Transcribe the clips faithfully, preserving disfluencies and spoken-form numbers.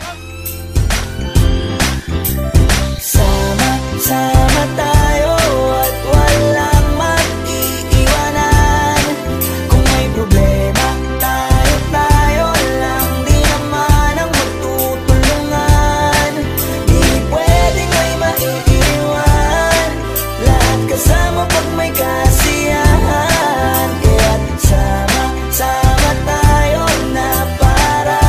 Sama-sama tayo at walang mag-iiwanan. Kung may problema, tayo-tayo lang, di naman ang magtutulungan. Di pwedeng may maiiwan, lahat kasama pag may kasiyahan. Kaya't sama-sama tayo na para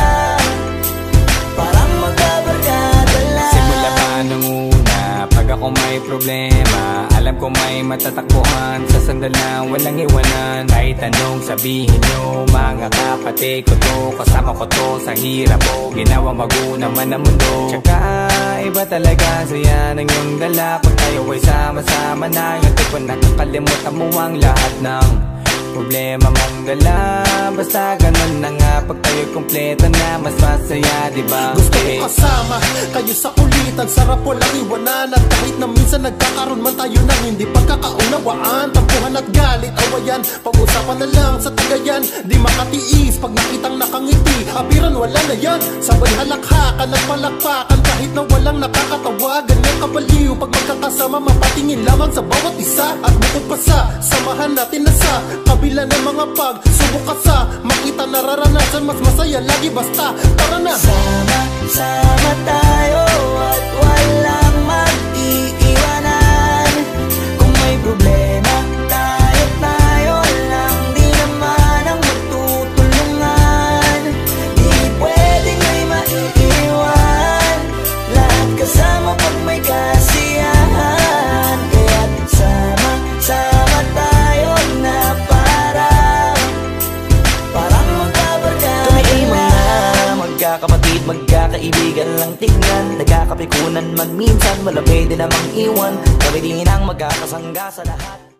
parang magkabarkada lang. Simula pa nung una, pag ako may problema, alam ko may matatakbuhan. Sa sandalang walang iwanan, kahit anong sabihin nyo, mga kapatid ko to, kasama ko to sa hirap ko, ginawa maguna man ang mundo. Tsaka iba talaga saya ng iyong dala, pag tayo ay sama-sama na, yung tipo nakakalimutan mo ang lahat ng problema mong dala. Basta ganun na nga, pag tayo kompleto na, mas masaya, diba? Gusto ko kasama kayo sa kulitan, sarap walang iwanan. At kahit na minsan nagkakaroon man tayo ng hindi pagkakaunawaan, tampuhan at galit, awayan, pag-usapan na lang sa tagayan. Di makatiis pag nakitang nakangiti, abiran wala na yan. Sabay halakhakan at palakpakan, kahit na walang nakakatawa. Ganyan kabaliw pag magkakasama, mapatingin lamang sa bawat isa. At bukod pa sa samahan natin na sa kabila ng mga pagsubok ka sa makita nararanasan, mas masaya lagi basta tara na. Sama-sama tayo at walang mag-iiwanan. Kung may problema, tayo-tayo lang, di naman ang magtutulungan. Di pwedeng may maiiwan, lahat kasama pag may kasiyahan. Kaya't sama-sama tayo na para parang magkabarkada. Kami ay mga magkakapatid, magkakaibigan lang tingnan, nagkakapikunan man minsan, malapit din namang iwan. Kami din ang magkakasangga sa lahat.